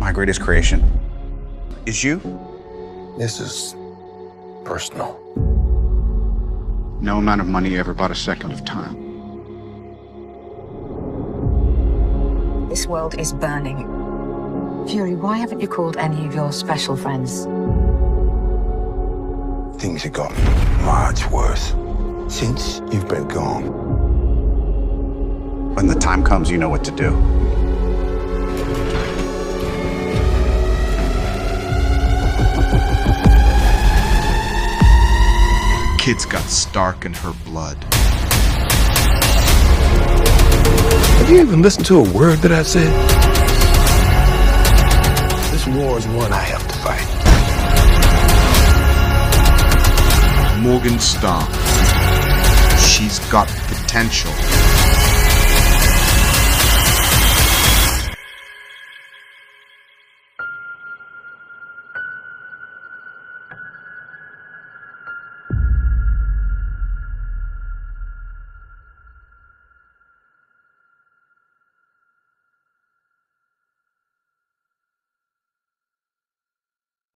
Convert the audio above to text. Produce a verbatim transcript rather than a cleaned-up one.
My greatest creation is you. This is personal. No amount of money ever bought a second of time. This world is burning. Fury, why haven't you called any of your special friends? Things have gotten much worse since you've been gone. When the time comes, you know what to do. Kids got Stark in her blood. Have you even listened to a word that I said? This war is one I have to fight. Morgan Stark. She's got potential.